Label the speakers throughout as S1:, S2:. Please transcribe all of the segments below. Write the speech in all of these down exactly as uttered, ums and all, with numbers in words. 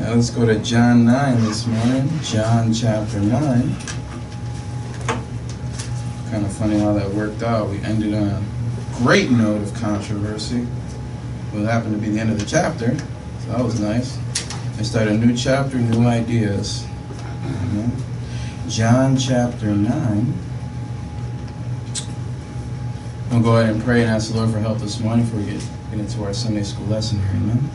S1: Now let's go to John nine this morning. John chapter nine. Kind of funny how that worked out. We ended on a great note of controversy. Well, it happened to be the end of the chapter, so that was nice. I start a new chapter, new ideas. Amen. John chapter nine. We'll go ahead and pray and ask the Lord for help this morning before we get, get into our Sunday school lesson here. Amen.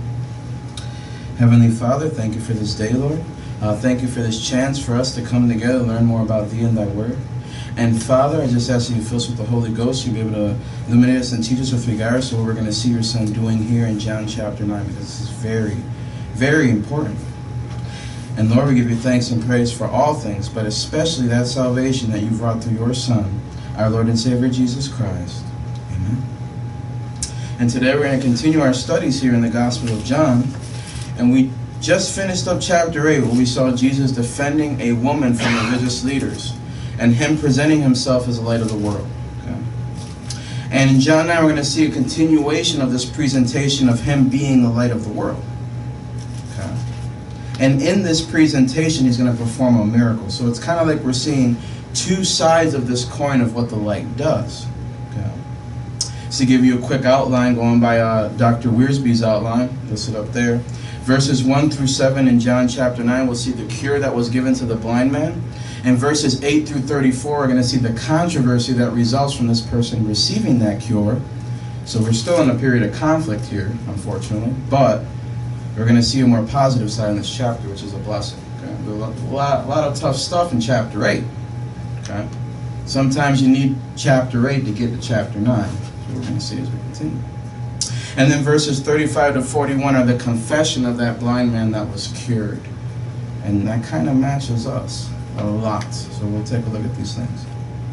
S1: Heavenly Father, thank you for this day, Lord. Uh, thank you for this chance for us to come together and learn more about Thee and Thy Word. And Father, I just ask that you fill us with the Holy Ghost. You'll be able to illuminate us and teach us with regards to what we're going to see your Son doing here in John chapter nine, because this is very, very important. And Lord, we give you thanks and praise for all things, but especially that salvation that you've brought through your Son, our Lord and Savior Jesus Christ. Amen. And today we're going to continue our studies here in the Gospel of John. And we just finished up chapter eight, where we saw Jesus defending a woman from religious leaders and him presenting himself as the light of the world. Okay? And in John nine, we're going to see a continuation of this presentation of him being the light of the world. Okay? And in this presentation, he's going to perform a miracle. So it's kind of like we're seeing two sides of this coin of what the light does. Okay? So to give you a quick outline, going by uh, Doctor Wiersbe's outline, listed up there, verses one through seven in John chapter nine, we'll see the cure that was given to the blind man. And verses eight through thirty-four, we're going to see the controversy that results from this person receiving that cure. So we're still in a period of conflict here, unfortunately. But we're going to see a more positive side in this chapter, which is a blessing. Okay? A lot, a lot of tough stuff in chapter eight. Okay? Sometimes you need chapter eight to get to chapter nine. So we're going to see as we continue. And then verses thirty-five to forty-one are the confession of that blind man that was cured. And that kind of matches us a lot. So we'll take a look at these things.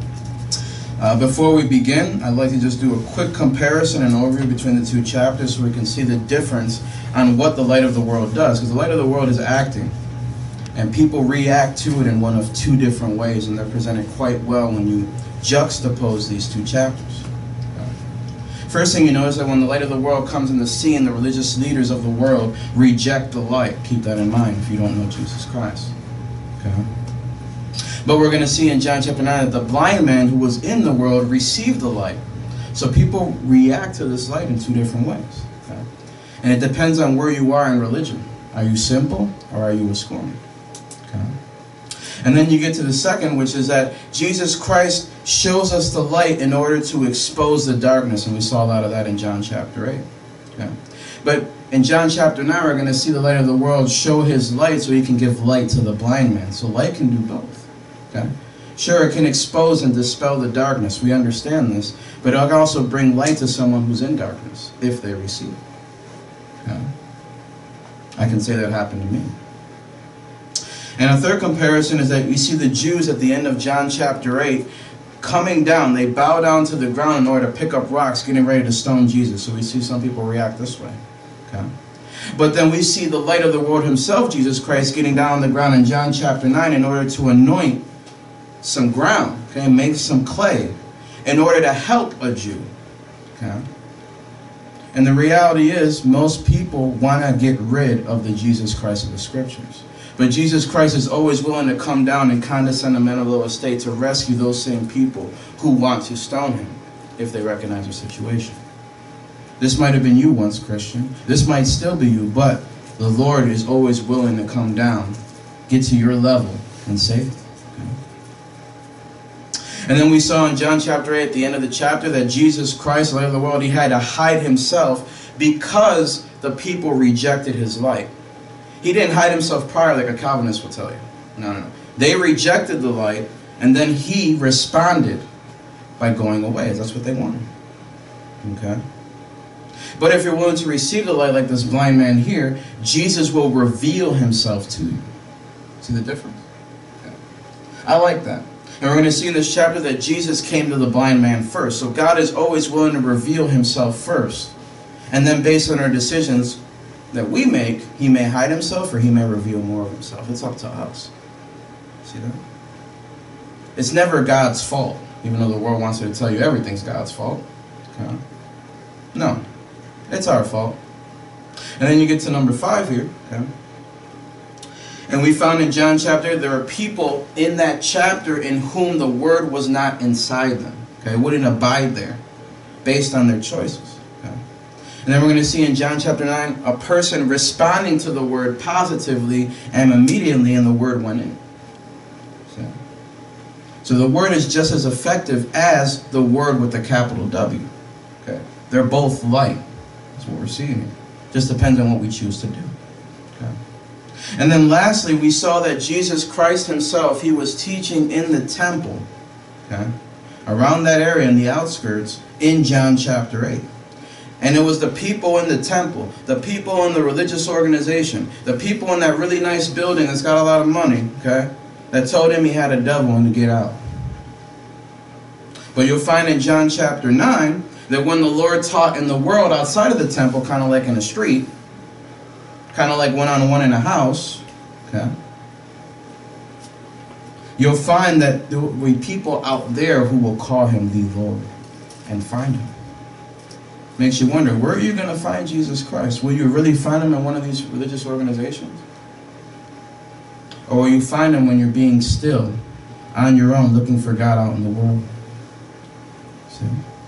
S1: Uh, before we begin, I'd like to just do a quick comparison and overview between the two chapters so we can see the difference on what the light of the world does. Because the light of the world is acting. And people react to it in one of two different ways. And they're presented quite well when you juxtapose these two chapters. First thing you notice that when the light of the world comes in the scene, the religious leaders of the world reject the light. Keep that in mind if you don't know Jesus Christ. Okay? But we're going to see in John chapter nine that the blind man who was in the world received the light. So people react to this light in two different ways. Okay? And it depends on where you are in religion. Are you simple or are you a scorner? Okay? And then you get to the second, which is that Jesus Christ shows us the light in order to expose the darkness. And we saw a lot of that in John chapter eight. Okay? But in John chapter nine, we're going to see the light of the world show his light so he can give light to the blind man. So light can do both. Okay? Sure, it can expose and dispel the darkness. We understand this. But it can also bring light to someone who's in darkness if they receive it. Okay? I can say that happened to me. And a third comparison is that we see the Jews at the end of John chapter eight coming down. They bow down to the ground in order to pick up rocks, getting ready to stone Jesus. So we see some people react this way. Okay? But then we see the light of the world himself, Jesus Christ, getting down on the ground in John chapter nine in order to anoint some ground, okay, make some clay in order to help a Jew. Okay? And the reality is most people want to get rid of the Jesus Christ of the Scriptures. But Jesus Christ is always willing to come down and condescend to mental low estate to rescue those same people who want to stone him if they recognize their situation. This might have been you once, Christian. This might still be you, but the Lord is always willing to come down, get to your level, and save you. Okay? And then we saw in John chapter eight, at the end of the chapter, that Jesus Christ, the light of the world, he had to hide himself because the people rejected his light. He didn't hide himself prior like a Calvinist will tell you. No, no, no. They rejected the light, and then he responded by going away. That's what they wanted. Okay? But if you're willing to receive the light like this blind man here, Jesus will reveal himself to you. See the difference? Okay. I like that. And we're going to see in this chapter that Jesus came to the blind man first. So God is always willing to reveal himself first. And then based on our decisions that we make, he may hide himself or he may reveal more of himself. It's up to us. See that? It's never God's fault, even though the world wants to tell you everything's God's fault. Okay? No. It's our fault. And then you get to number five here. Okay? And we found in John chapter, there are people in that chapter in whom the word was not inside them. Okay, it wouldn't abide there based on their choices. Okay? And then we're going to see in John chapter nine, a person responding to the word positively, and immediately and the word went in. Okay? So the word is just as effective as the word with the capital W. Okay? They're both light. That's what we're seeing here. Just depends on what we choose to do. Okay? And then lastly, we saw that Jesus Christ himself, he was teaching in the temple, okay, around that area in the outskirts in John chapter eight. And it was the people in the temple, the people in the religious organization, the people in that really nice building that's got a lot of money, okay, that told him he had a devil and to get out. But you'll find in John chapter nine that when the Lord taught in the world outside of the temple, kind of like in the street, kind of like one-on-one in a house, okay, you'll find that there will be people out there who will call him the Lord and find him. Makes you wonder, where are you going to find Jesus Christ? Will you really find him in one of these religious organizations? Or will you find him when you're being still, on your own, looking for God out in the world? See?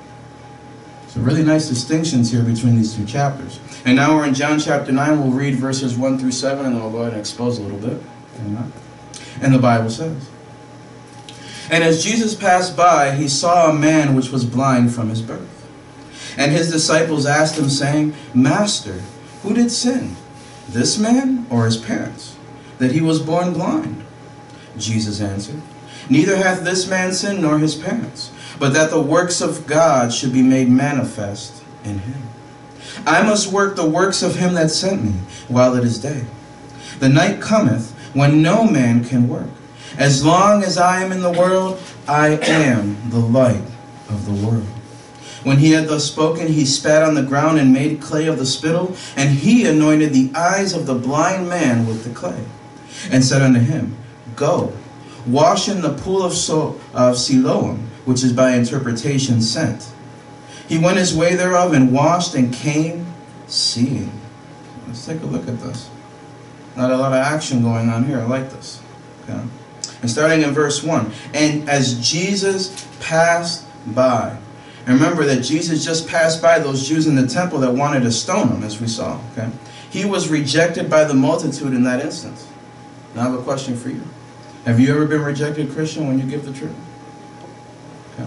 S1: So really nice distinctions here between these two chapters. And now we're in John chapter nine. We'll read verses one through seven, and then we'll go ahead and expose a little bit. And the Bible says, "And as Jesus passed by, he saw a man which was blind from his birth. And his disciples asked him, saying, Master, who did sin, this man or his parents, that he was born blind? Jesus answered, Neither hath this man sinned nor his parents, but that the works of God should be made manifest in him. I must work the works of him that sent me while it is day. The night cometh when no man can work. As long as I am in the world, I am the light of the world. When he had thus spoken, he spat on the ground and made clay of the spittle, and he anointed the eyes of the blind man with the clay, and said unto him, Go, wash in the pool of, so of Siloam, which is by interpretation sent. He went his way thereof and washed and came seeing." Let's take a look at this. Not a lot of action going on here. I like this. Okay. And starting in verse one. "And as Jesus passed by." And remember that Jesus just passed by those Jews in the temple that wanted to stone him, as we saw. Okay. He was rejected by the multitude in that instance. Now I have a question for you. Have you ever been rejected, Christian, when you give the truth? Okay.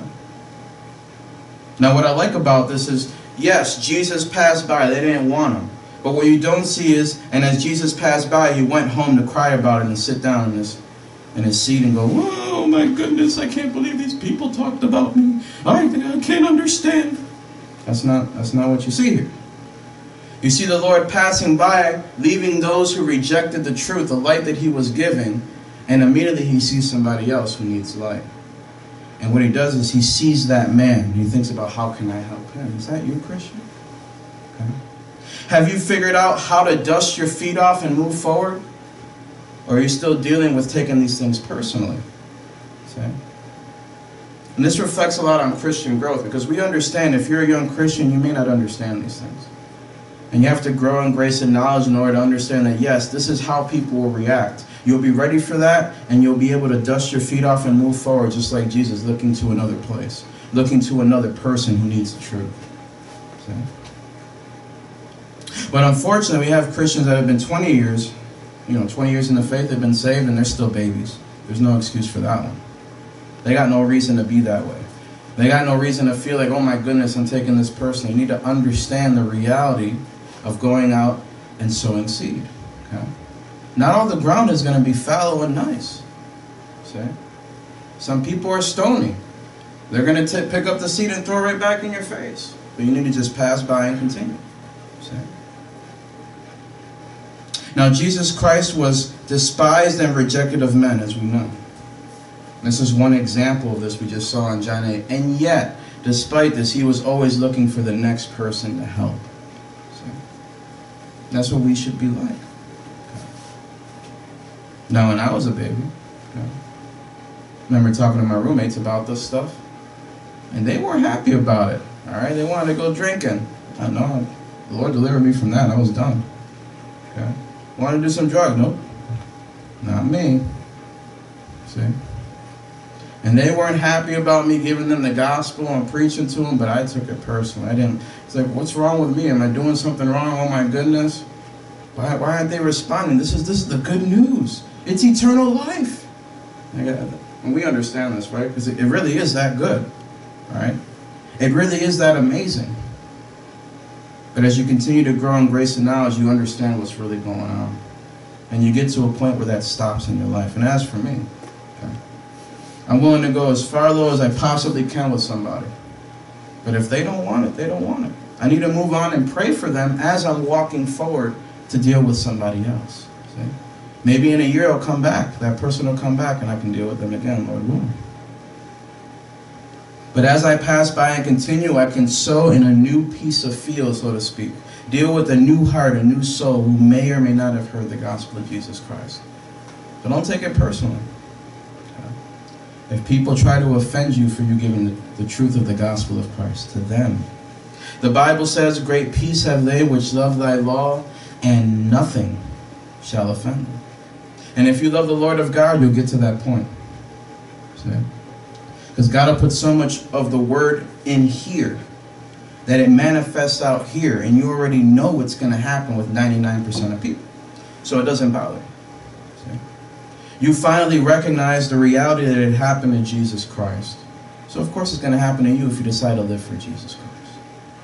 S1: Now what I like about this is, yes, Jesus passed by. They didn't want him. But what you don't see is, and as Jesus passed by, he went home to cry about it and sit down in his, in his seat and go, "Oh my goodness, I can't believe these people talked about me. I, I can't understand." That's not, that's not what you see here. You see the Lord passing by, leaving those who rejected the truth, the light that he was giving, and immediately he sees somebody else who needs light. And what he does is he sees that man, and he thinks about, how can I help him? Is that you, Christian? Okay. Have you figured out how to dust your feet off and move forward? Or are you still dealing with taking these things personally? See? And this reflects a lot on Christian growth, because we understand if you're a young Christian, you may not understand these things. And you have to grow in grace and knowledge in order to understand that, yes, this is how people will react. You'll be ready for that, and you'll be able to dust your feet off and move forward, just like Jesus, looking to another place, looking to another person who needs the truth. See? But unfortunately, we have Christians that have been twenty years, you know, twenty years in the faith, they've been saved, and they're still babies. There's no excuse for that one. They got no reason to be that way. They got no reason to feel like, oh my goodness, I'm taking this personally. You need to understand the reality of going out and sowing seed. Okay? Not all the ground is going to be fallow and nice. See? Some people are stony. They're going to pick up the seed and throw it right back in your face. But you need to just pass by and continue. See? Now, Jesus Christ was despised and rejected of men, as we know. This is one example of this we just saw in John eight. And yet, despite this, he was always looking for the next person to help. See? That's what we should be like. Now, when I was a baby, okay, I remember talking to my roommates about this stuff, and they weren't happy about it. All right, they wanted to go drinking. I know, the Lord delivered me from that. I was done. Okay, wanted to do some drugs? Nope. not me. See? And they weren't happy about me giving them the gospel and preaching to them, but I took it personally. I didn't. It's like, what's wrong with me? Am I doing something wrong? Oh my goodness. Why, why aren't they responding? This is this is the good news. It's eternal life. And we understand this, right? Because it, it really is that good. Right? It really is that amazing. But as you continue to grow in grace and knowledge, you understand what's really going on. And you get to a point where that stops in your life. And as for me, okay, I'm willing to go as far low as I possibly can with somebody. But if they don't want it, they don't want it. I need to move on and pray for them as I'm walking forward to deal with somebody else. See? Maybe in a year I'll come back. That person will come back and I can deal with them again, Lord willing. But as I pass by and continue, I can sow in a new piece of field, so to speak. Deal with a new heart, a new soul who may or may not have heard the gospel of Jesus Christ. But don't take it personally. If people try to offend you for you giving the, the truth of the gospel of Christ to them. The Bible says, great peace have they which love thy law, and nothing shall offend them. And if you love the Lord of God, you'll get to that point. See? Because God will put so much of the word in here that it manifests out here, and you already know what's going to happen with ninety-nine percent of people. So it doesn't bother you. See? You finally recognize the reality that it happened in Jesus Christ. So of course it's going to happen to you if you decide to live for Jesus Christ.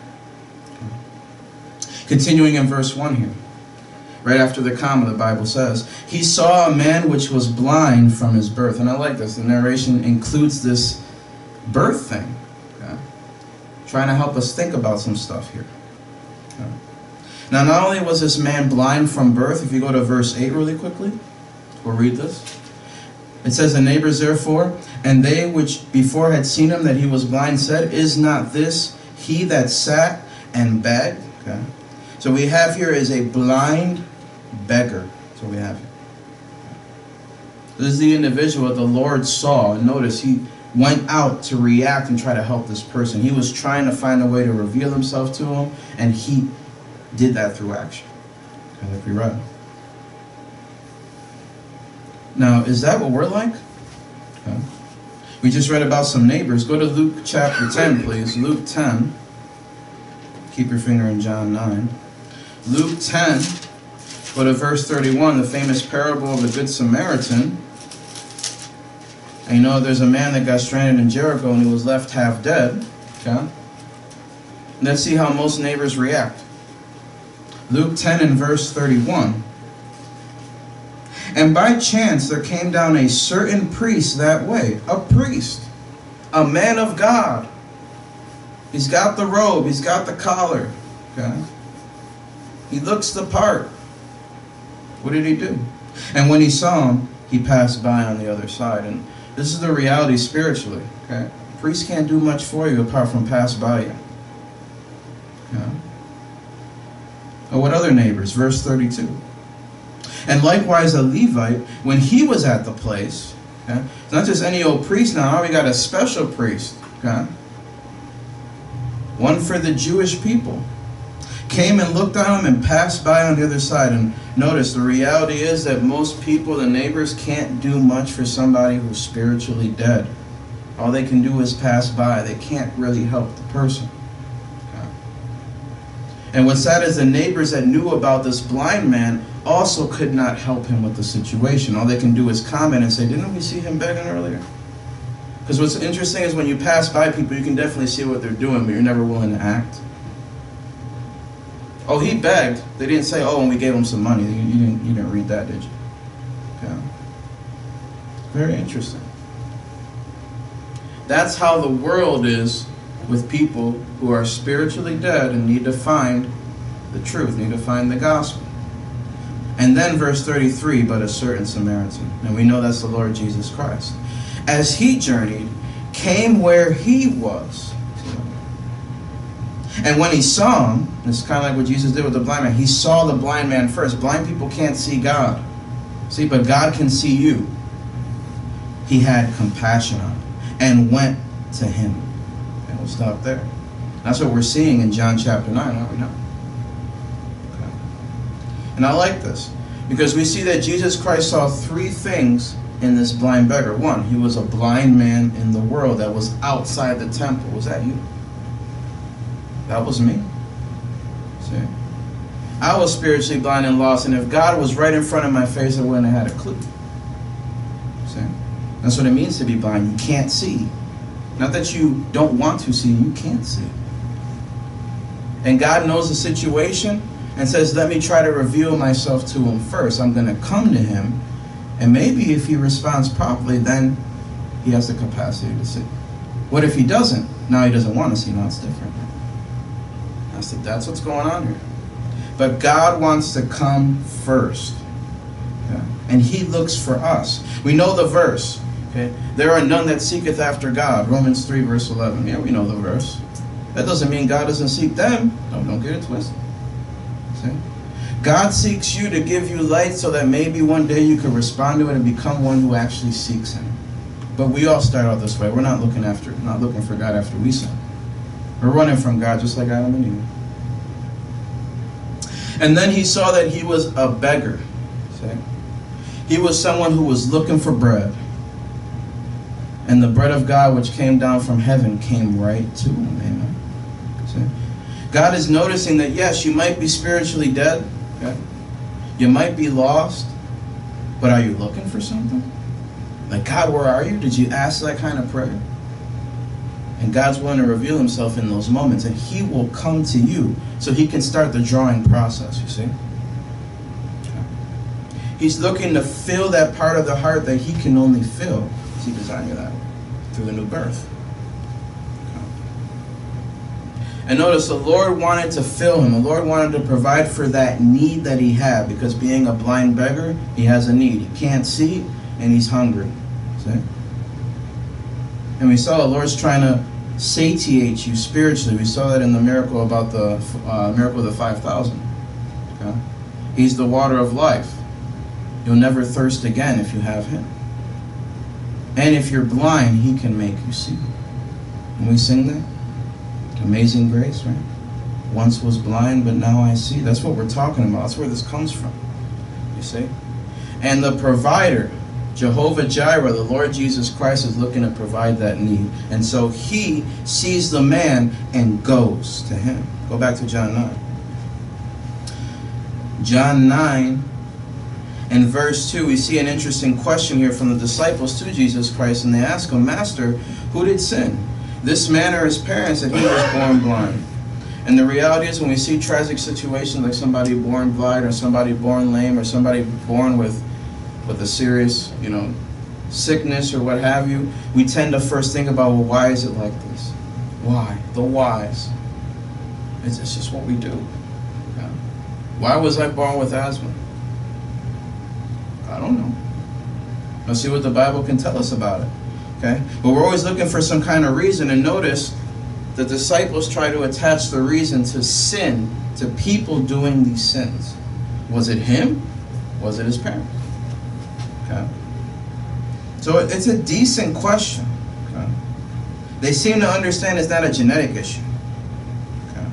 S1: Okay. Continuing in verse one here. Right after the comma, the Bible says, he saw a man which was blind from his birth. And I like this. The narration includes this birth thing. Okay? Trying to help us think about some stuff here. Okay? Now, not only was this man blind from birth, if you go to verse eight really quickly, we'll read this. It says, the neighbors therefore, and they which before had seen him that he was blind, said, is not this he that sat and begged? Okay. So we have here is a blind beggar. That's what we have here. This is the individual that the Lord saw. And notice he went out to react and try to help this person. He was trying to find a way to reveal himself to him, and he did that through action. Okay, like we read. Now, is that what we're like? Okay. We just read about some neighbors. Go to Luke chapter ten, please. Luke ten. Keep your finger in John nine. Luke ten, go to verse thirty-one, the famous parable of the Good Samaritan. And you know, there's a man that got stranded in Jericho and he was left half dead. Okay? Let's see how most neighbors react. Luke ten and verse thirty-one. And by chance there came down a certain priest that way. A priest. A man of God. He's got the robe. He's got the collar. Okay? He looks the part. What did he do? And when he saw him, he passed by on the other side. And this is the reality spiritually. Okay? A priest can't do much for you apart from pass by you. Okay? Oh, what other neighbors? Verse thirty-two. And likewise a Levite, when he was at the place, okay? It's not just any old priest now. Now we got a special priest. Okay? One for the Jewish people. Came and looked on him and passed by on the other side. And notice, the reality is that most people, the neighbors, can't do much for somebody who's spiritually dead. All they can do is pass by. They can't really help the person. Okay. And what's sad is the neighbors that knew about this blind man also could not help him with the situation. All they can do is comment and say, didn't we see him begging earlier? Because what's interesting is when you pass by people, you can definitely see what they're doing, but you're never willing to act. Oh, he begged. They didn't say, oh, and we gave him some money. You, you, didn't, you didn't read that, did you? Okay. Very interesting. That's how the world is with people who are spiritually dead and need to find the truth, need to find the gospel. And then verse thirty-three, but a certain Samaritan. And we know that's the Lord Jesus Christ. As he journeyed, came where he was. And when he saw him, it's kind of like what Jesus did with the blind man. He saw the blind man first. Blind people can't see God. See, but God can see you. He had compassion on him and went to him. And we'll stop there. That's what we're seeing in John chapter nine, aren't we now? Okay. And I like this. Because we see that Jesus Christ saw three things in this blind beggar. One, he was a blind man in the world that was outside the temple. Was that you? That was me. See? I was spiritually blind and lost, and if God was right in front of my face, I wouldn't have had a clue. See? That's what it means to be blind. You can't see. Not that you don't want to see, you can't see. And God knows the situation and says, let me try to reveal myself to him first. I'm going to come to him, and maybe if he responds properly, then he has the capacity to see. What if he doesn't? Now he doesn't want to see. Now it's different. That's, the, that's what's going on here. But God wants to come first. Okay? And he looks for us. We know the verse. Okay? There are none that seeketh after God. Romans three, verse eleven. Yeah, we know the verse. That doesn't mean God doesn't seek them. No, don't get it twisted. See? God seeks you to give you light so that maybe one day you can respond to it and become one who actually seeks him. But we all start out this way. We're not looking after, not looking for God after we sin. We're running from God just like Adam and Eve. And then he saw that he was a beggar. See? He was someone who was looking for bread. And the bread of God which came down from heaven came right to him. Amen. See? God is noticing that, yes, you might be spiritually dead. Okay? You might be lost. But are you looking for something? Like, God, where are you? Did you ask that kind of prayer? And God's willing to reveal himself in those moments. And he will come to you so he can start the drawing process, you see? He's looking to fill that part of the heart that he can only fill. He designed you that way, through the new birth. And notice the Lord wanted to fill him. The Lord wanted to provide for that need that he had. Because being a blind beggar, he has a need. He can't see and he's hungry. See? And we saw the Lord's trying to satiate you spiritually. We saw that in the miracle about the uh, miracle of the five thousand. Okay? He's the water of life. You'll never thirst again if you have him. And if you're blind, he can make you see. And we sing that? Amazing grace, right? Once was blind, but now I see. That's what we're talking about. That's where this comes from. You see? And the provider, Jehovah Jireh, the Lord Jesus Christ, is looking to provide that need. And so he sees the man and goes to him. Go back to John nine. John nine and verse two, we see an interesting question here from the disciples to Jesus Christ. And they ask him, Master, who did sin? This man or his parents that he was born blind? And the reality is when we see tragic situations like somebody born blind or somebody born lame or somebody born with with a serious, you know, sickness or what have you, we tend to first think about, well, why is it like this? Why? The whys. It's, it's just what we do. Yeah. Why was I born with asthma? I don't know. Let's see what the Bible can tell us about it. Okay? But we're always looking for some kind of reason. And notice the disciples try to attach the reason to sin, to people doing these sins. Was it him? Was it his parents? Okay. So it's a decent question. Okay. They seem to understand it's not a genetic issue. Okay.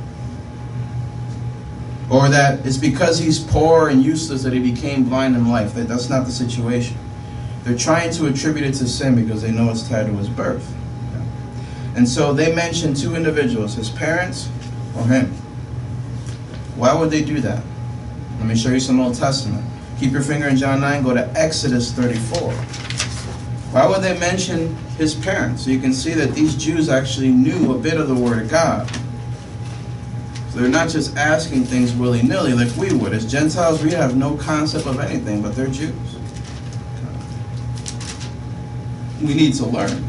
S1: Or that it's because he's poor and useless that he became blind in life. That, that's not the situation. They're trying to attribute it to sin because they know it's tied to his birth. Okay. And so they mention two individuals, his parents or him. Why would they do that? Let me show you some Old Testament. Keep your finger in John nine, go to Exodus thirty-four. Why would they mention his parents? So you can see that these Jews actually knew a bit of the Word of God. So they're not just asking things willy-nilly like we would. As Gentiles, we have no concept of anything, but they're Jews. We need to learn.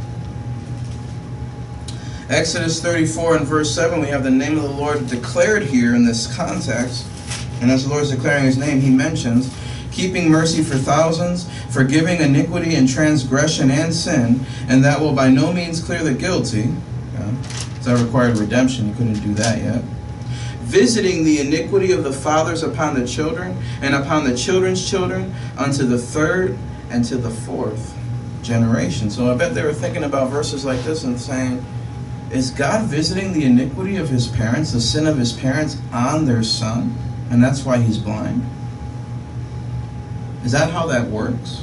S1: Exodus thirty-four and verse seven, we have the name of the Lord declared here in this context. And as the Lord is declaring his name, he mentions keeping mercy for thousands, forgiving iniquity and transgression and sin, and that will by no means clear the guilty. Okay. So that required redemption. You couldn't do that yet. Visiting the iniquity of the fathers upon the children, and upon the children's children, unto the third and to the fourth generation. So I bet they were thinking about verses like this and saying, is God visiting the iniquity of his parents, the sin of his parents, on their son? And that's why he's blind? Is that how that works?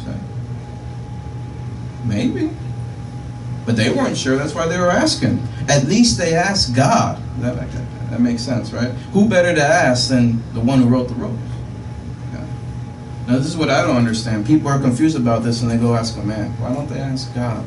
S1: Maybe. But they weren't sure. That's why they were asking. At least they asked God. That, that, that makes sense, right? Who better to ask than the one who wrote the rules? Okay. Now, this is what I don't understand. People are confused about this and they go ask a man. Why don't they ask God?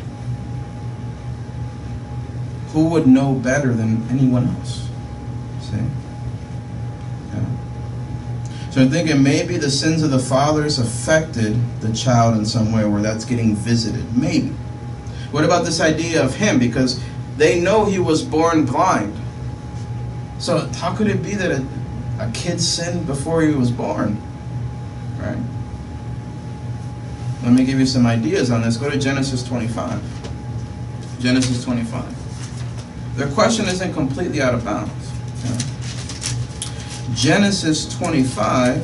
S1: Who would know better than anyone else? See? Okay. So I'm thinking maybe the sins of the fathers affected the child in some way where that's getting visited. Maybe. What about this idea of him? Because they know he was born blind. So how could it be that a, a kid sinned before he was born? Right? Let me give you some ideas on this. Go to Genesis twenty-five. Genesis twenty-five. Their question isn't completely out of bounds. Okay? Genesis twenty-five,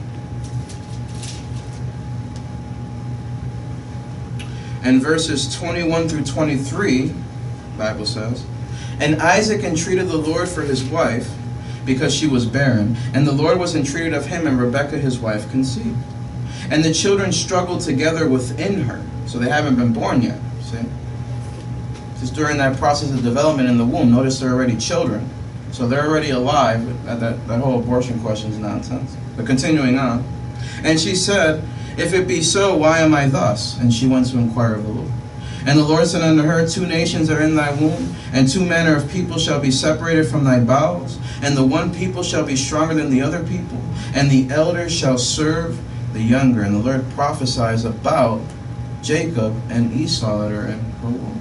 S1: and verses twenty-one through twenty-three, the Bible says, "And Isaac entreated the Lord for his wife, because she was barren. And the Lord was entreated of him, and Rebekah his wife conceived. And the children struggled together within her." So they haven't been born yet, see? Just during that process of development in the womb, notice they're already children. So they're already alive. That, that, that whole abortion question is nonsense. But continuing on. "And she said, If it be so, why am I thus? And she went to inquire of the Lord. And the Lord said unto her, Two nations are in thy womb, and two manner of people shall be separated from thy bowels. And the one people shall be stronger than the other people, and the elders shall serve the younger." And the Lord prophesies about Jacob and Esau that are in her womb.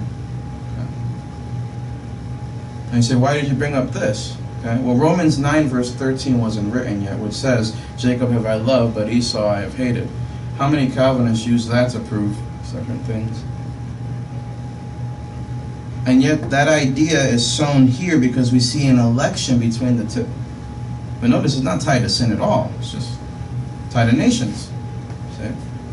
S1: And you say, why did you bring up this? Okay. Well, Romans nine verse thirteen wasn't written yet, which says, "Jacob have I loved, but Esau I have hated." How many Calvinists use that to prove certain things? And yet that idea is sown here because we see an election between the two. But notice it's not tied to sin at all. It's just tied to nations. See?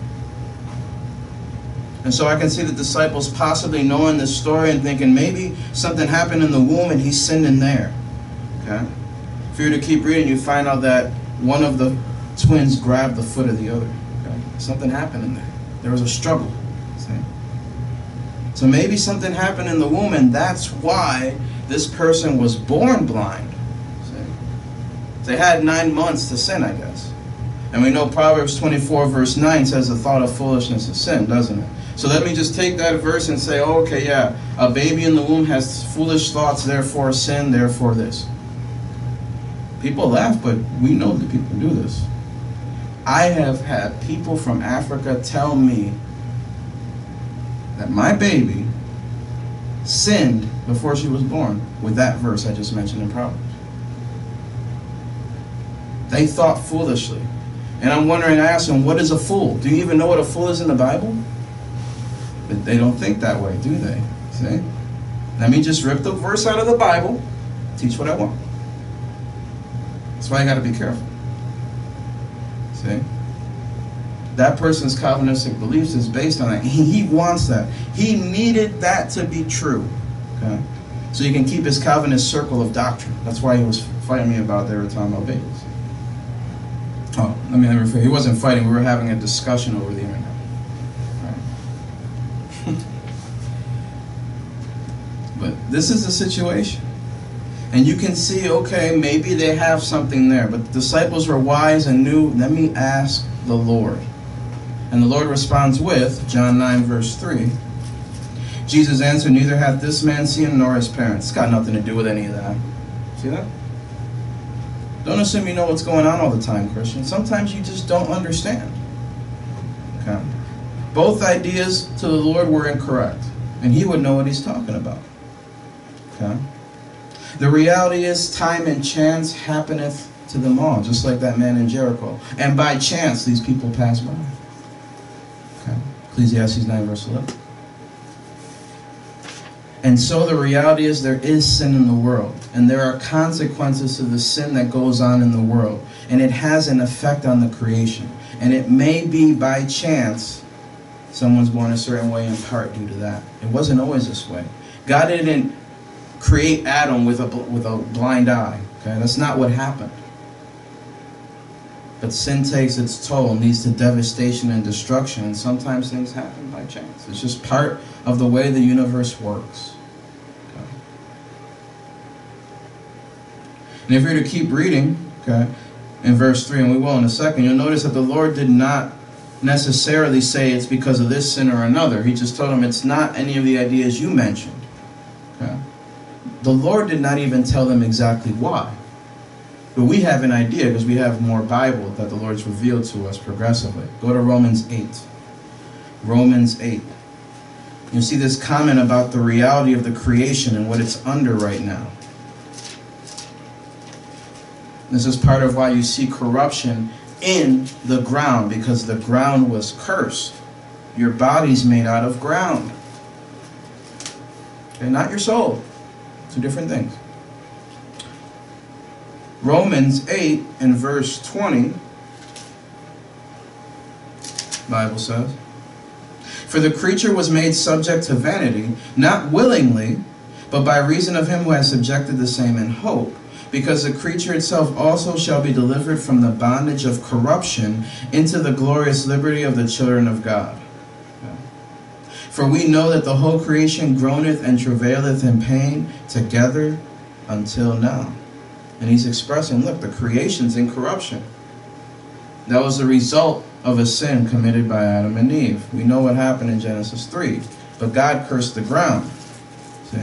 S1: And so I can see the disciples possibly knowing this story and thinking maybe something happened in the womb and he sinned in there. Okay? For you to keep reading, you find out that one of the twins grabbed the foot of the other. Okay? Something happened in there. There was a struggle. See? So maybe something happened in the womb, and that's why this person was born blind. See? They had nine months to sin, I guess. And we know Proverbs twenty-four verse nine says the thought of foolishness is sin, doesn't it? So let me just take that verse and say, oh, okay, yeah, a baby in the womb has foolish thoughts, therefore sin, therefore this. People laugh, but we know that people do this. I have had people from Africa tell me that my baby sinned before she was born with that verse I just mentioned in Proverbs. They thought foolishly. And I'm wondering, I asked them, what is a fool? Do you even know what a fool is in the Bible? But they don't think that way, do they? See? Let me just rip the verse out of the Bible, teach what I want. That's why I got to be careful. See? That person's Calvinistic beliefs is based on that. He, he wants that. He needed that to be true. Okay? So he can keep his Calvinist circle of doctrine. That's why he was fighting me about they were talking about babies. Oh, let me refer. He wasn't fighting. We were having a discussion over the internet. Right? But this is the situation. And you can see, okay, maybe they have something there. But the disciples were wise and knew, let me ask the Lord. And the Lord responds with, John nine verse three, Jesus answered, neither hath this man seen nor his parents. It's got nothing to do with any of that. See that? Don't assume you know what's going on all the time, Christian. Sometimes you just don't understand. Okay? Both ideas to the Lord were incorrect. And he would know what he's talking about. Okay? The reality is time and chance happeneth to them all, just like that man in Jericho. And by chance, these people pass by. Okay? Ecclesiastes nine verse eleven. And so the reality is there is sin in the world. And there are consequences to the sin that goes on in the world. And it has an effect on the creation. And it may be by chance someone's born a certain way in part due to that. It wasn't always this way. God didn't create Adam with a, with a blind eye. Okay? That's not what happened. But sin takes its toll, leads to devastation and destruction, and sometimes things happen by chance. It's just part of the way the universe works. Okay. And if you're to keep reading, okay, in verse three, and we will in a second, you'll notice that the Lord did not necessarily say it's because of this sin or another. He just told him it's not any of the ideas you mentioned. Okay. The Lord did not even tell them exactly why. But we have an idea because we have more Bible that the Lord's revealed to us progressively. Go to Romans eight. Romans eight. You see this comment about the reality of the creation and what it's under right now. This is part of why you see corruption in the ground, because the ground was cursed. Your body's made out of ground. Okay, not your soul. Two different things. Romans eight and verse twenty, Bible says, "For the creature was made subject to vanity, not willingly, but by reason of him who has subjected the same in hope, because the creature itself also shall be delivered from the bondage of corruption into the glorious liberty of the children of God. For we know that the whole creation groaneth and travaileth in pain together until now." And he's expressing, look, the creation's in corruption. That was the result of a sin committed by Adam and Eve. We know what happened in Genesis three. But God cursed the ground. See?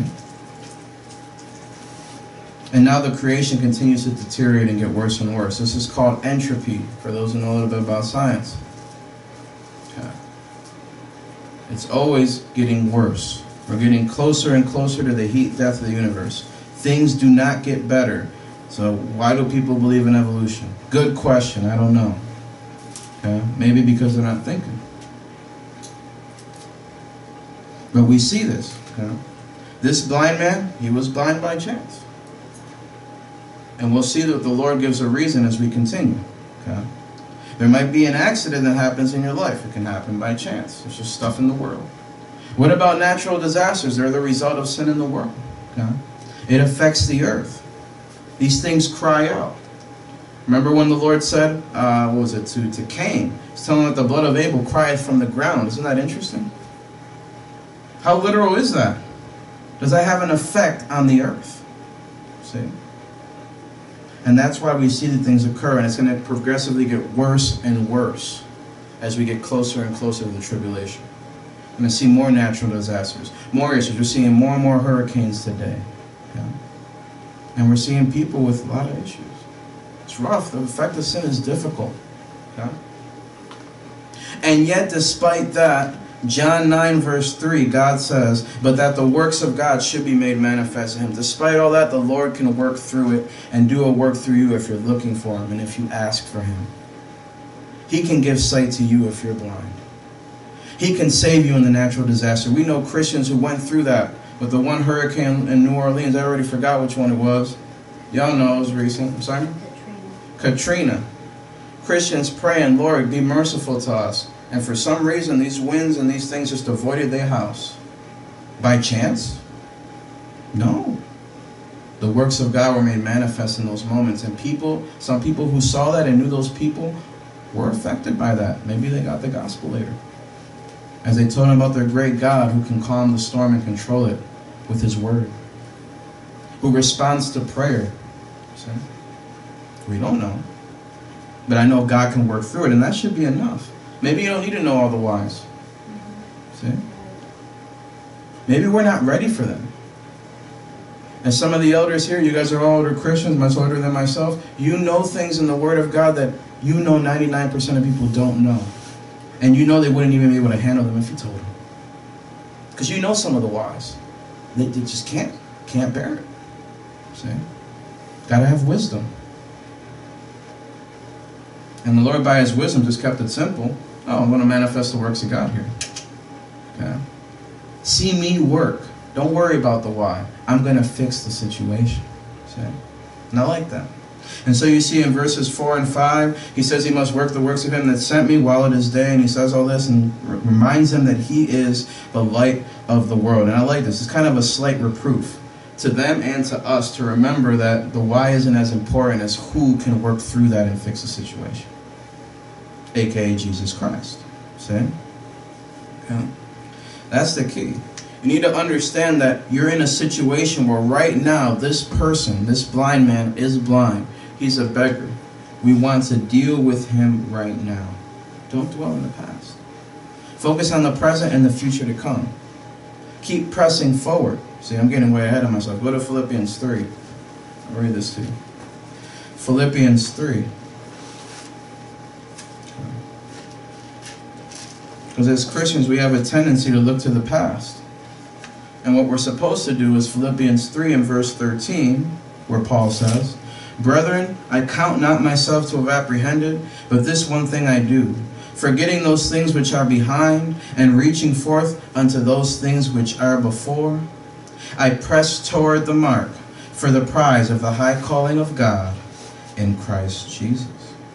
S1: And now the creation continues to deteriorate and get worse and worse. This is called entropy, for those who know a little bit about science. Okay. It's always getting worse. We're getting closer and closer to the heat death of the universe. Things do not get better. So why do people believe in evolution? Good question. I don't know. Okay? Maybe because they're not thinking. But we see this. Okay? This blind man, he was blind by chance. And we'll see that the Lord gives a reason as we continue. Okay? There might be an accident that happens in your life. It can happen by chance. It's just stuff in the world. What about natural disasters? They're the result of sin in the world. Okay? It affects the earth. These things cry out. Remember when the Lord said, uh, what was it, to, to Cain? He's telling him that the blood of Abel crieth from the ground. Isn't that interesting? How literal is that? Does that have an effect on the earth? See? And that's why we see that things occur, and it's going to progressively get worse and worse as we get closer and closer to the tribulation. We're going to see more natural disasters, more issues. We're seeing more and more hurricanes today. Okay? And we're seeing people with a lot of issues. It's rough. The effect of sin is difficult. Okay? And yet, despite that, John nine verse three, God says, "But that the works of God should be made manifest in him." Despite all that, the Lord can work through it and do a work through you if you're looking for him and if you ask for him. He can give sight to you if you're blind. He can save you in the natural disaster. We know Christians who went through that. With the one hurricane in New Orleans, I already forgot which one it was. Y'all know it was recent. I'm sorry? Katrina. Katrina. Christians praying, "Lord, be merciful to us." And for some reason, these winds and these things just avoided their house. By chance? No. The works of God were made manifest in those moments. And people, some people who saw that and knew those people were affected by that. Maybe they got the gospel later. As they told him about their great God who can calm the storm and control it with his word. Who responds to prayer. See? We don't know. But I know God can work through it, and that should be enough. Maybe you don't need to know all the whys. See? Maybe we're not ready for them. And some of the elders here, you guys are all older Christians, much older than myself. You know things in the Word of God that you know ninety-nine percent of people don't know. And you know they wouldn't even be able to handle them if you told them. Because you know some of the whys. They, they just can't. Can't bear it. See? Gotta have wisdom. And the Lord, by his wisdom, just kept it simple. Oh, I'm going to manifest the works of God here. Okay? See me work. Don't worry about the why. I'm going to fix the situation. See? And I like that. And so you see in verses four and five, he says he must work the works of him that sent me while it is day. And he says all this and reminds them that he is the light of the world. And I like this. It's kind of a slight reproof to them and to us to remember that the why isn't as important as who can work through that and fix the situation. aka Jesus Christ. See? Yeah. That's the key. You need to understand that you're in a situation where right now this person, this blind man, is blind. He's a beggar. We want to deal with him right now. Don't dwell in the past. Focus on the present and the future to come. Keep pressing forward. See, I'm getting way ahead of myself. Go to Philippians three. I'll read this to you. Philippians three. Because as Christians, we have a tendency to look to the past. And what we're supposed to do is Philippians three and verse thirteen, where Paul says, "Brethren, I count not myself to have apprehended, but this one thing I do, forgetting those things which are behind, and reaching forth unto those things which are before, I press toward the mark for the prize of the high calling of God in Christ Jesus."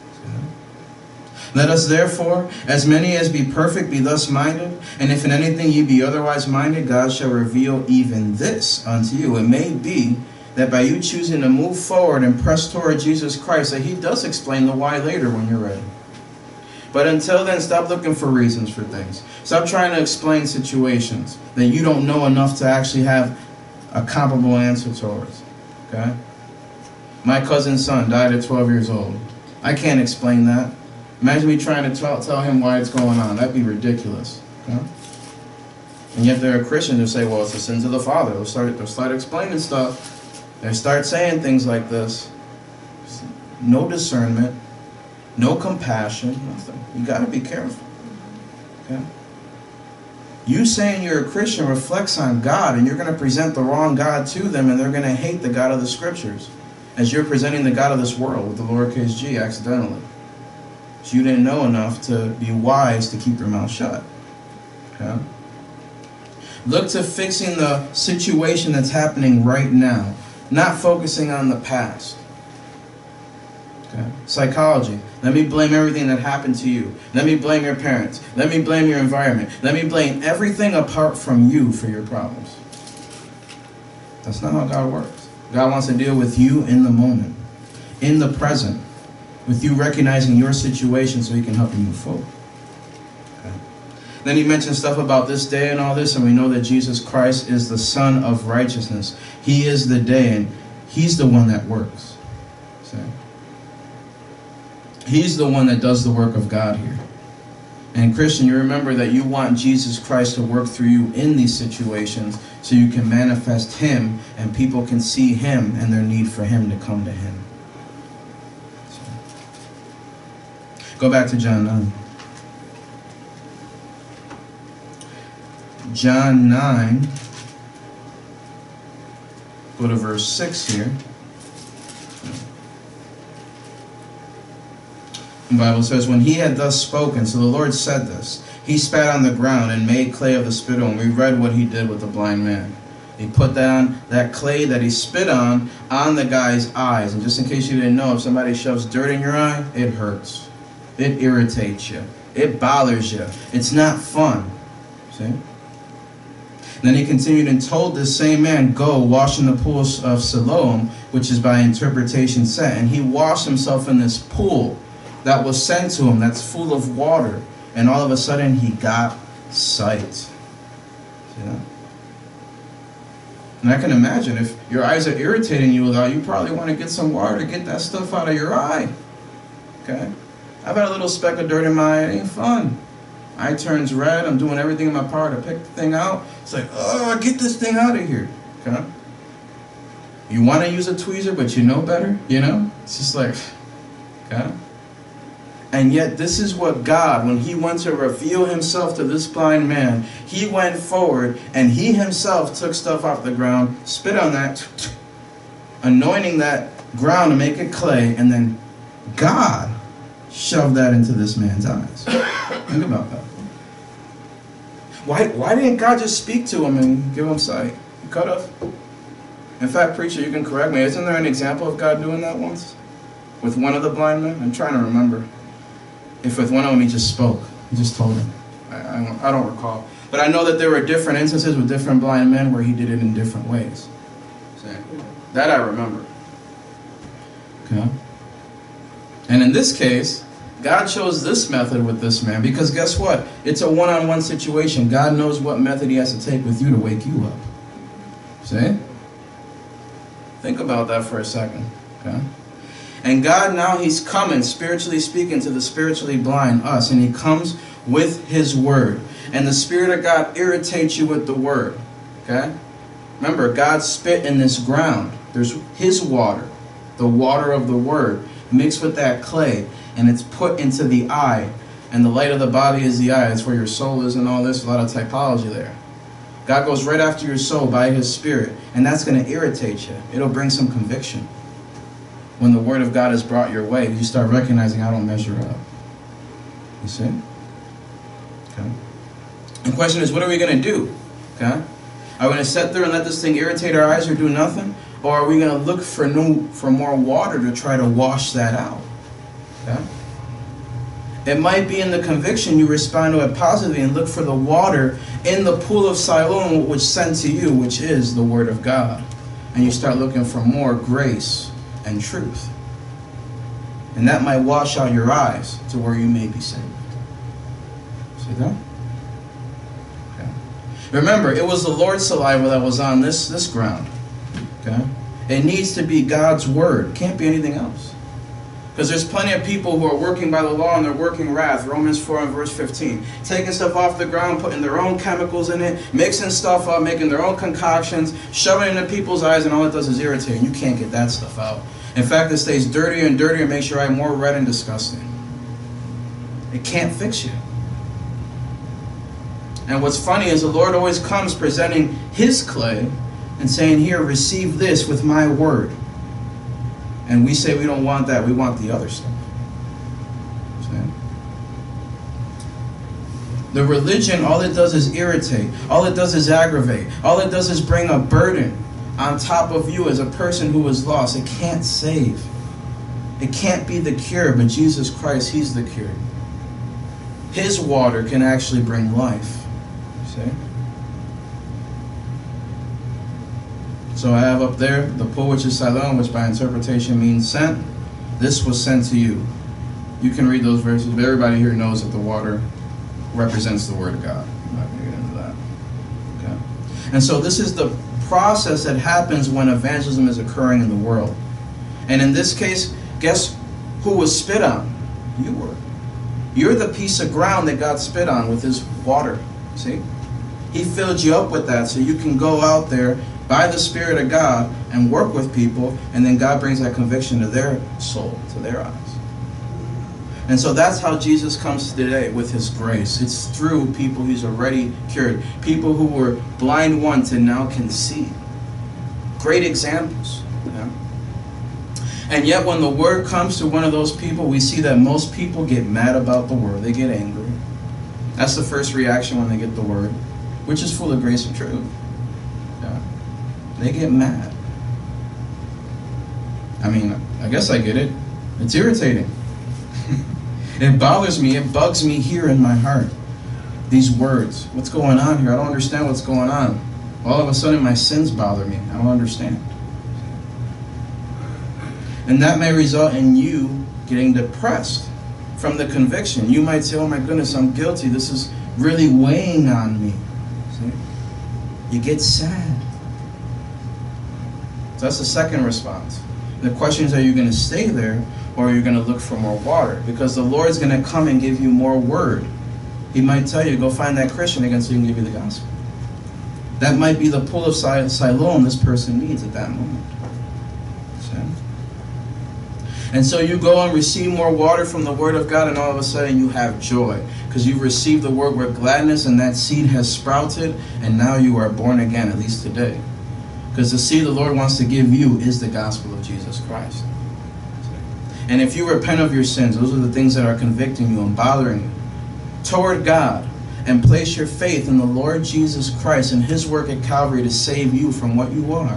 S1: Let us therefore, as many as be perfect, be thus minded, and if in anything ye be otherwise minded, God shall reveal even this unto you. It may be that by you choosing to move forward and press toward Jesus Christ, that he does explain the why later when you're ready. But until then, stop looking for reasons for things. Stop trying to explain situations that you don't know enough to actually have a comparable answer towards. Okay? My cousin's son died at twelve years old. I can't explain that. Imagine me trying to tell, tell him why it's going on. That'd be ridiculous. Okay? And yet there are Christians who say, well, it's the sins of the father. They'll start, they'll start explaining stuff. They'll start saying things like this. No discernment. No compassion. Nothing. You got to be careful. Okay? You saying you're a Christian reflects on God, and you're going to present the wrong God to them, and they're going to hate the God of the Scriptures as you're presenting the God of this world with the lowercase g accidentally. So you didn't know enough to be wise to keep your mouth shut. Okay? Look to fixing the situation that's happening right now, not focusing on the past. Okay? Psychology. Let me blame everything that happened to you. Let me blame your parents. Let me blame your environment. Let me blame everything apart from you for your problems. That's not how God works. God wants to deal with you in the moment, in the present, with you recognizing your situation so he can help you move forward. Okay. Then he mentions stuff about this day and all this, and we know that Jesus Christ is the Son of righteousness. He is the day, and he's the one that works. See? He's the one that does the work of God here. And Christian, you remember that you want Jesus Christ to work through you in these situations so you can manifest him and people can see him and their need for him to come to him. Go back to John nine. John nine. Go to verse six here. The Bible says, when he had thus spoken, so the Lord said this, he spat on the ground and made clay of the spittle. And we read what he did with the blind man. He put down that clay that he spit on on the guy's eyes. And just in case you didn't know, if somebody shoves dirt in your eye, it hurts. It irritates you. It bothers you. It's not fun. See? Then he continued and told this same man, go wash in the pool of Siloam, which is by interpretation set. And he washed himself in this pool that was sent to him, that's full of water. And all of a sudden he got sight. See that? And I can imagine if your eyes are irritating you, you probably want to get some water to get that stuff out of your eye. Okay? I've had a little speck of dirt in my eye. It ain't fun. Eye turns red. I'm doing everything in my power to pick the thing out. It's like, oh, get this thing out of here. Okay? You want to use a tweezer, but you know better. You know? It's just like, okay? And yet this is what God, when he went to reveal himself to this blind man, he went forward and he himself took stuff off the ground, spit on that, anointing that ground to make it clay, and then God shoved that into this man's eyes. Think about that. Why, why didn't God just speak to him and give him sight? He could have. In fact, preacher, you can correct me. Isn't there an example of God doing that once? With one of the blind men? I'm trying to remember. If with one of them he just spoke. He just told him. I, I, don't, I don't recall. But I know that there were different instances with different blind men where he did it in different ways. That I remember. Okay. And in this case, God chose this method with this man because guess what? It's a one-on-one situation. God knows what method he has to take with you to wake you up. See? Think about that for a second. Okay? And God now, he's coming, spiritually speaking, to the spiritually blind, us. And he comes with his word. And the Spirit of God irritates you with the word. Okay? Remember, God spit in this ground. There's his water, the water of the word, mixed with that clay. And it's put into the eye. And the light of the body is the eye. That's where your soul is and all this. A lot of typology there. God goes right after your soul by his Spirit. And that's going to irritate you. It'll bring some conviction. When the word of God is brought your way, you start recognizing I don't measure up. You see? Okay. The question is, what are we going to do? Okay? Are we going to sit there and let this thing irritate our eyes or do nothing? Or are we going to look for new, for more water to try to wash that out? Okay? It might be in the conviction you respond to it positively and look for the water in the pool of Siloam which sent to you, which is the word of God. And you start looking for more grace and truth. And that might wash out your eyes to where you may be saved. See that? Okay. Remember, it was the Lord's saliva that was on this, this ground. Okay? It needs to be God's word. It can't be anything else. Because there's plenty of people who are working by the law and they're working wrath. Romans four and verse fifteen. Taking stuff off the ground, putting their own chemicals in it, mixing stuff up, making their own concoctions, shoving it into people's eyes, and all it does is irritate. And you can't get that stuff out. In fact, it stays dirtier and dirtier and makes your eye more red and disgusting. It can't fix you. And what's funny is the Lord always comes presenting his clay and saying, here, receive this with my word. And we say we don't want that. We want the other stuff. See? The religion, all it does is irritate. All it does is aggravate. All it does is bring a burden on top of you as a person who is lost. It can't save. It can't be the cure, but Jesus Christ, he's the cure. His water can actually bring life. See? So I have up there the pool which is Siloam, which by interpretation means sent. This was sent to you. You can read those verses, but everybody here knows that the water represents the word of God. I'm not going to get into that. Okay. And so this is the process that happens when evangelism is occurring in the world. And in this case, guess who was spit on? You were. You're the piece of ground that God spit on with his water. See? He filled you up with that so you can go out there by the Spirit of God and work with people, and then God brings that conviction to their soul, to their eyes. And so that's how Jesus comes today with his grace. It's through people he's already cured. People who were blind once and now can see. Great examples. Yeah? And yet when the word comes to one of those people, we see that most people get mad about the word. They get angry. That's the first reaction when they get the word, which is full of grace and truth. Yeah. They get mad. I mean, I guess I get it. It's irritating. It bothers me. It bugs me here in my heart. These words. What's going on here? I don't understand what's going on. All of a sudden, my sins bother me. I don't understand. And that may result in you getting depressed from the conviction. You might say, oh my goodness, I'm guilty. This is really weighing on me. See? You get sad. So that's the second response. The question is, are you going to stay there, or are you going to look for more water? Because the Lord's going to come and give you more word. He might tell you, go find that Christian again so he can give you the gospel. That might be the pool of Siloam this person needs at that moment. See? And so you go and receive more water from the word of God, and all of a sudden you have joy. Because you've received the word with gladness, and that seed has sprouted, and now you are born again, at least today. Because the seed the Lord wants to give you is the gospel of Jesus Christ. And if you repent of your sins, those are the things that are convicting you and bothering you, toward God, and place your faith in the Lord Jesus Christ and his work at Calvary to save you from what you are,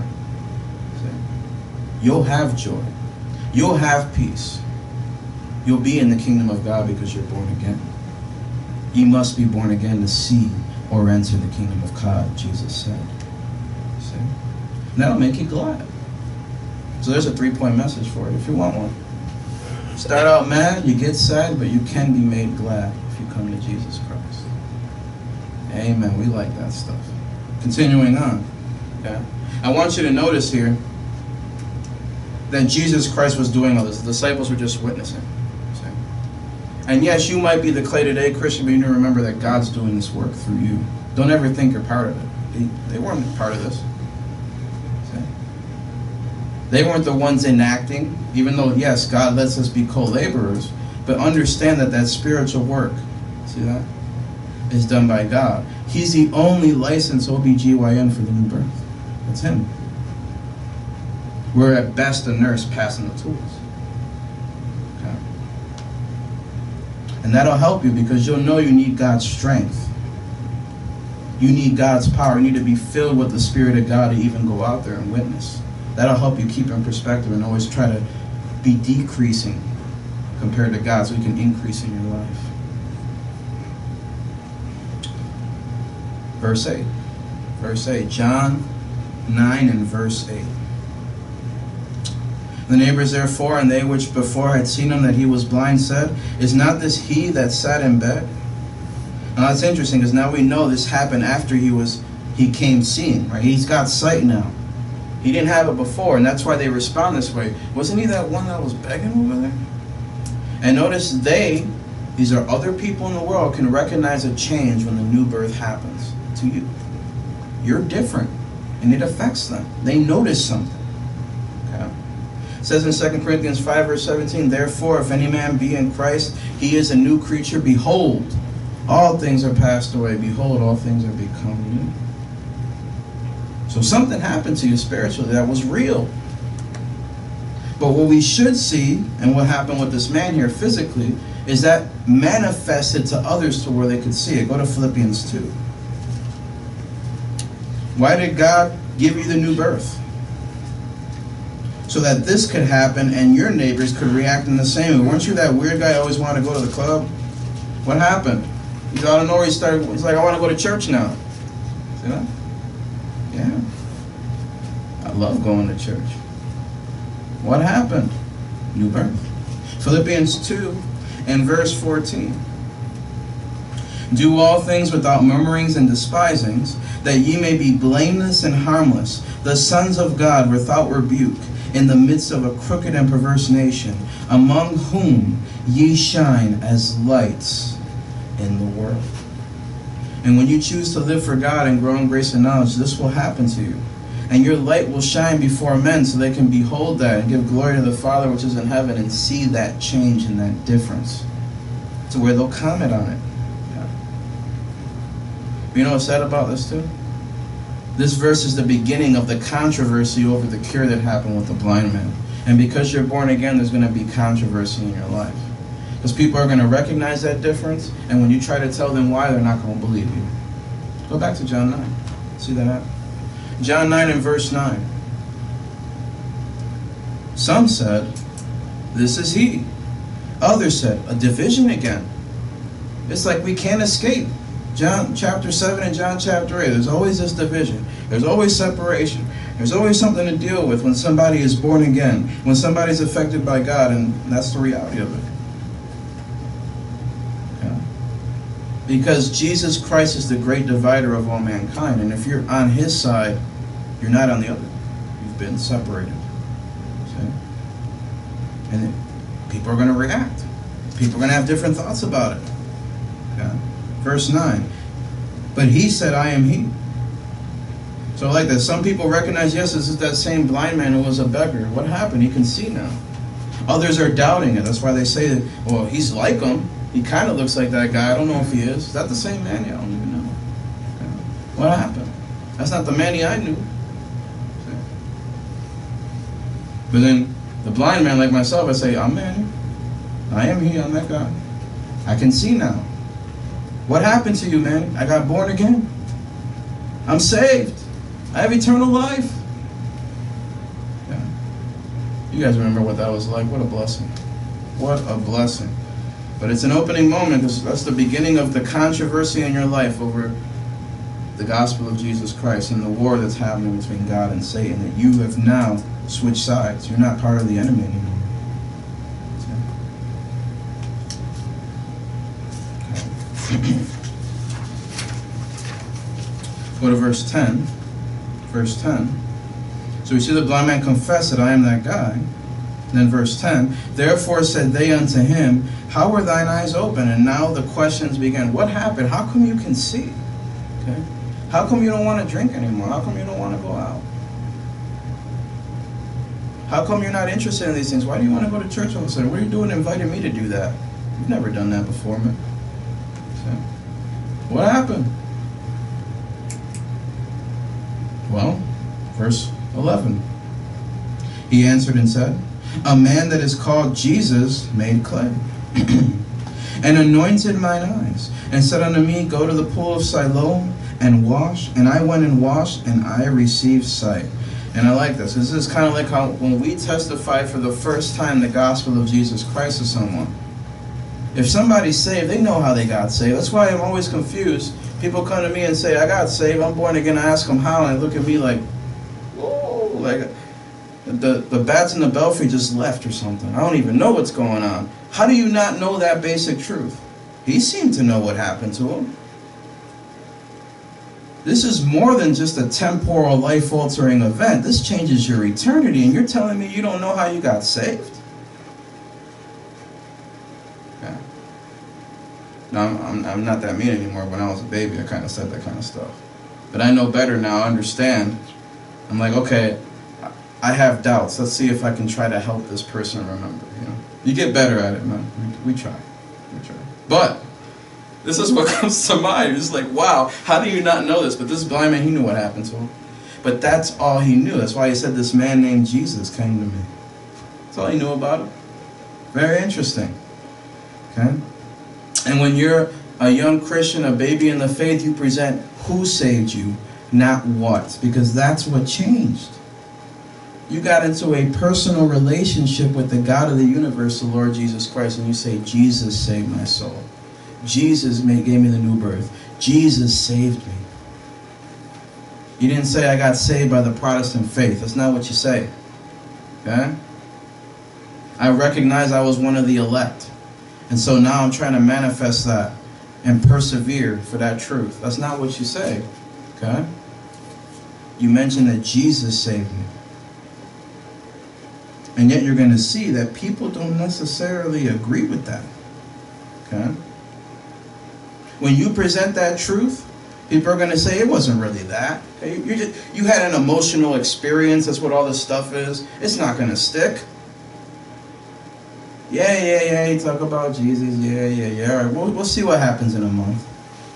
S1: you'll have joy. You'll have peace. You'll be in the kingdom of God because you're born again. You must be born again to see or enter the kingdom of God, Jesus said. See? And that'll make you glad. So there's a three-point message for you if you want one. Start out mad, you get sad, but you can be made glad if you come to Jesus Christ. Amen. We like that stuff. Continuing on. Okay? I want you to notice here that Jesus Christ was doing all this. The disciples were just witnessing. See? And yes, you might be the clay today Christian, but you need to remember that God's doing this work through you. Don't ever think you're part of it. They, they weren't part of this. See? They weren't the ones enacting, even though, yes, God lets us be co-laborers, but understand that that spiritual work, see that, is done by God. He's the only licensed O B G Y N for the new birth. That's him. We're at best a nurse passing the tools. Okay? And that'll help you because you'll know you need God's strength. You need God's power. You need to be filled with the Spirit of God to even go out there and witness. That'll help you keep in perspective and always try to be decreasing compared to God so you can increase in your life. Verse eight. Verse eight. John nine and verse eight. The neighbors therefore, and they which before had seen him that he was blind, said, Is not this he that sat and begged? Now that's interesting because now we know this happened after he was he came seeing, right? He's got sight now. He didn't have it before, and that's why they respond this way. Wasn't he that one that was begging over there? And notice they, these are other people in the world, can recognize a change when the new birth happens to you. You're different, and it affects them. They notice something. Okay? It says in Second Corinthians five, verse seventeen, Therefore, if any man be in Christ, he is a new creature. Behold, all things are passed away. Behold, all things are become new. So something happened to you spiritually that was real. But what we should see, and what happened with this man here physically, is that manifested to others to where they could see it. Go to Philippians two. Why did God give you the new birth? So that this could happen and your neighbors could react in the same way. Weren't you that weird guy who always wanted to go to the club? What happened? He's out of nowhere, he started, he's like, I want to go to church now. See that? Yeah. I love going to church. What happened? New birth. Philippians two and verse fourteen. Do all things without murmurings and despisings, that ye may be blameless and harmless, the sons of God without rebuke, in the midst of a crooked and perverse nation, among whom ye shine as lights in the world. And when you choose to live for God and grow in grace and knowledge, this will happen to you. And your light will shine before men so they can behold that and give glory to the Father which is in heaven and see that change and that difference to where they'll comment on it. Yeah. You know what's sad about this too? This verse is the beginning of the controversy over the cure that happened with the blind man. And because you're born again, there's going to be controversy in your life. Because people are going to recognize that difference, and when you try to tell them why, they're not going to believe you. Go back to John nine. See that happen? John nine and verse nine. Some said, This is he. Others said, a division again. It's like we can't escape. John chapter seven and John chapter eight. There's always this division. There's always separation. There's always something to deal with when somebody is born again, when somebody's affected by God, and that's the reality of it. Okay? Because Jesus Christ is the great divider of all mankind, and if you're on his side, you're not on the other. You've been separated. See? And it, people are going to react. People are going to have different thoughts about it. Okay? Verse nine. But he said, I am he. So like that, some people recognize, yes, this is that same blind man who was a beggar. What happened? He can see now. Others are doubting it. That's why they say that, well, he's like him. He kind of looks like that guy. I don't know if he is. Is that the same man? Yeah, I don't even know. Okay. What happened? That's not the Manny I knew. Okay. But then the blind man like myself, I say, I'm Manny. I am he. I'm that guy. I can see now. What happened to you, man? I got born again. I'm saved. I have eternal life. Yeah. You guys remember what that was like? What a blessing. What a blessing. But it's an opening moment because that's the beginning of the controversy in your life over the gospel of Jesus Christ and the war that's happening between God and Satan. That you have now switched sides. You're not part of the enemy anymore. Go to verse ten. Verse ten. So we see the blind man confess that I am that guy. And then verse ten. Therefore said they unto him, how were thine eyes open? And now the questions begin. What happened? How come you can see? Okay. How come you don't want to drink anymore? How come you don't want to go out? How come you're not interested in these things? Why do you want to go to church all of a sudden? What are you doing inviting me to do that? You've never done that before, man. Okay. What happened? Well, verse eleven. He answered and said, a man that is called Jesus made clay, and anointed mine eyes, and said unto me, go to the pool of Siloam, and wash. And I went and washed, and I received sight. And I like this. This is kind of like how when we testify for the first time the gospel of Jesus Christ to someone. If somebody's saved, they know how they got saved. That's why I'm always confused. People come to me and say, I got saved, I'm born again. I ask them how, and they look at me like, whoa, like the, the bats in the belfry just left or something. I don't even know what's going on. How do you not know that basic truth? He seemed to know what happened to him. This is more than just a temporal, life-altering event. This changes your eternity, and you're telling me you don't know how you got saved? Yeah. No, I'm, I'm, I'm not that mean anymore. When I was a baby, I kind of said that kind of stuff. But I know better now. I understand. I'm like, okay, I have doubts. Let's see if I can try to help this person remember. You know, you get better at it, man. We, we try. We try. But this is what comes to mind. It's like, wow, how do you not know this? But this blind man, he knew what happened to him. But that's all he knew. That's why he said this man named Jesus came to me. That's all he knew about him. Very interesting. Okay? And when you're a young Christian, a baby in the faith, you present who saved you, not what. Because that's what changed. You got into a personal relationship with the God of the universe, the Lord Jesus Christ, and you say, Jesus saved my soul. Jesus made, gave me the new birth. Jesus saved me. You didn't say, I got saved by the Protestant faith. That's not what you say. Okay? I recognize I was one of the elect. And so now I'm trying to manifest that and persevere for that truth. That's not what you say. Okay? You mentioned that Jesus saved me. And yet you're going to see that people don't necessarily agree with that. Okay? When you present that truth, people are going to say it wasn't really that. Okay? You, just, you had an emotional experience. That's what all this stuff is. It's not going to stick. Yeah, yeah, yeah. You talk about Jesus. Yeah, yeah, yeah. All right, we'll, we'll see what happens in a month.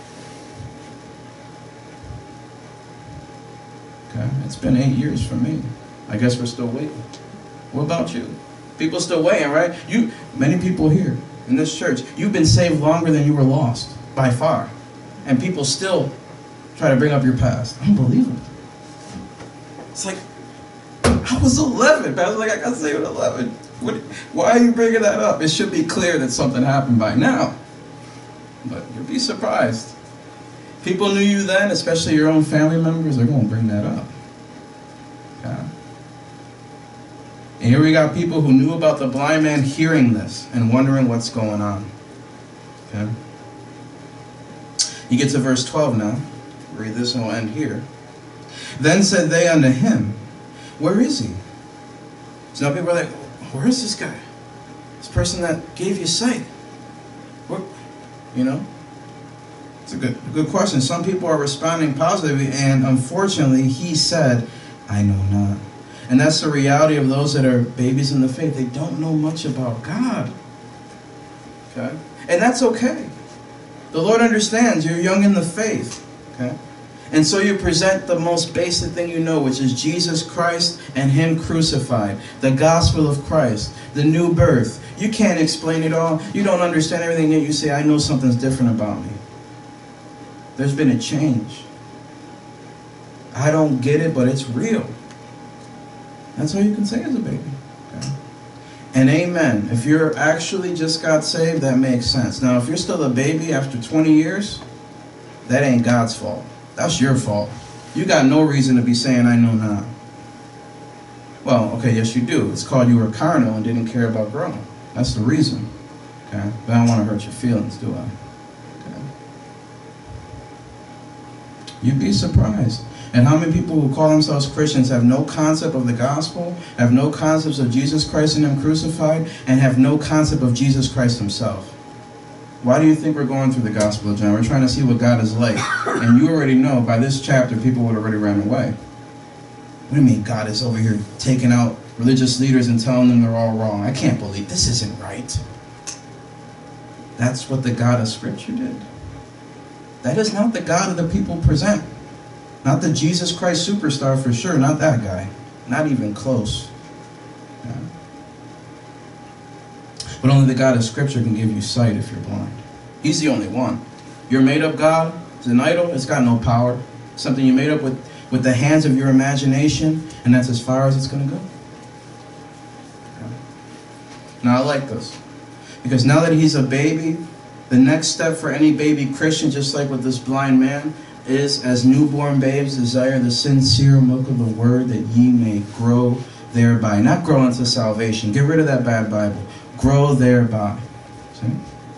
S1: Okay? It's been eight years for me. I guess we're still waiting. What about you? People still waiting, right? You, many people here in this church, you've been saved longer than you were lost, by far. And people still try to bring up your past. Unbelievable. It's like, I was eleven. I was like, I got saved at eleven. What, why are you bringing that up? It should be clear that something happened by now. But you'll be surprised. People knew you then, especially your own family members, they're going to bring that up. Okay? And here we got people who knew about the blind man hearing this and wondering what's going on. Okay? You get to verse twelve now. Read this and we'll end here. Then said they unto him, where is he? So now people are like, where is this guy? This person that gave you sight? Where? You know? It's a good, a good question. Some people are responding positively, and unfortunately, he said, I know not. And that's the reality of those that are babies in the faith. They don't know much about God. Okay? And that's okay. The Lord understands you're young in the faith. Okay? And so you present the most basic thing you know, which is Jesus Christ and Him crucified. The gospel of Christ. The new birth. You can't explain it all. You don't understand everything, yet you say, I know something's different about me. There's been a change. I don't get it, but it's real. That's all you can say as a baby. Okay? And amen. If you're actually just got saved, that makes sense. Now, if you're still a baby after twenty years, that ain't God's fault. That's your fault. You got no reason to be saying, I know not. Well, okay, yes you do. It's called you were carnal and didn't care about growing. That's the reason. Okay? But I don't want to hurt your feelings, do I? Okay? You'd be surprised. And how many people who call themselves Christians have no concept of the gospel, have no concepts of Jesus Christ and Him crucified, and have no concept of Jesus Christ Himself? Why do you think we're going through the Gospel of John? We're trying to see what God is like. And you already know, by this chapter, people would have already ran away. What do you mean God is over here taking out religious leaders and telling them they're all wrong? I can't believe this isn't right. That's what the God of Scripture did. That is not the God of the people present. Not the Jesus Christ superstar for sure. Not that guy. Not even close. Yeah. But only the God of Scripture can give you sight if you're blind. He's the only one. Your made-up God is an idol. It's got no power. Something you made up with, with the hands of your imagination, and that's as far as it's going to go. Yeah. Now, I like this. Because now that he's a baby, the next step for any baby Christian, just like with this blind man, is as newborn babes desire the sincere milk of the word, that ye may grow thereby. Not grow into salvation. Get rid of that bad Bible. Grow thereby. See?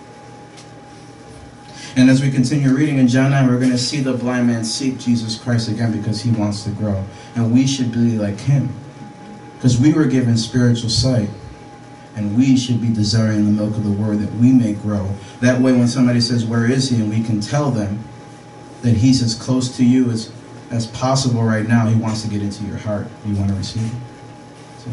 S1: And as we continue reading in John nine, we're going to see the blind man seek Jesus Christ again because he wants to grow. And we should be like him. Because we were given spiritual sight. And we should be desiring the milk of the word that we may grow. That way when somebody says, where is he? And we can tell them that he's as close to you as, as possible right now. He wants to get into your heart. You want to receive it. See?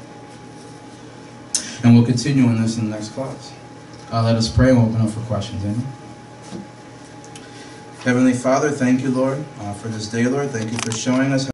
S1: And we'll continue on this in the next class. Uh, let us pray and we'll open up for questions. Amen. Heavenly Father, thank you, Lord, uh, for this day, Lord. Thank you for showing us